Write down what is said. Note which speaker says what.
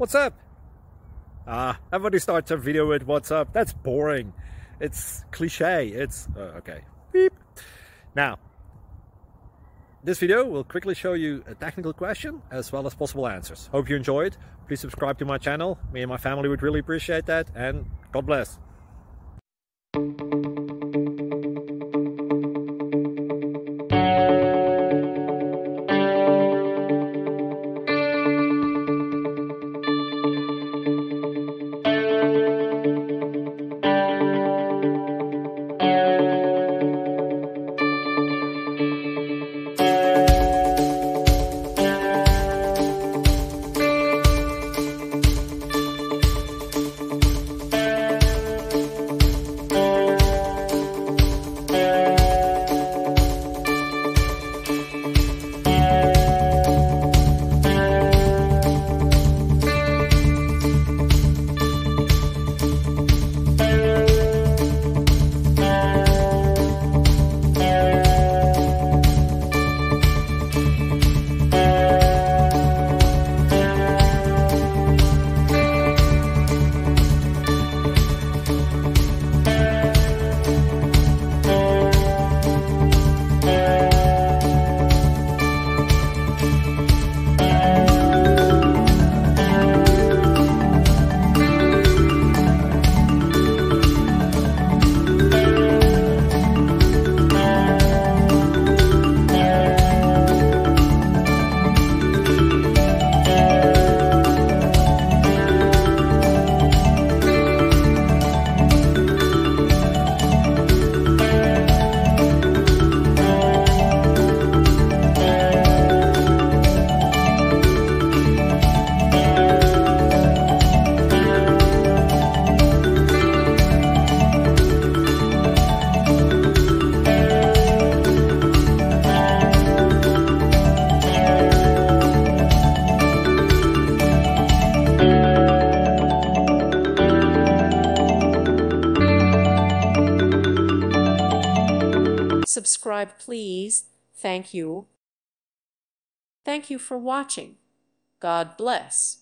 Speaker 1: What's up? Everybody starts a video with what's up. That's boring. It's cliche. It's okay. Beep. Now, this video will quickly show you a technical question as well as possible answers. Hope you enjoyed. Please subscribe to my channel. Me and my family would really appreciate that, and God bless.
Speaker 2: Subscribe, please. Thank you. Thank you for watching. God bless.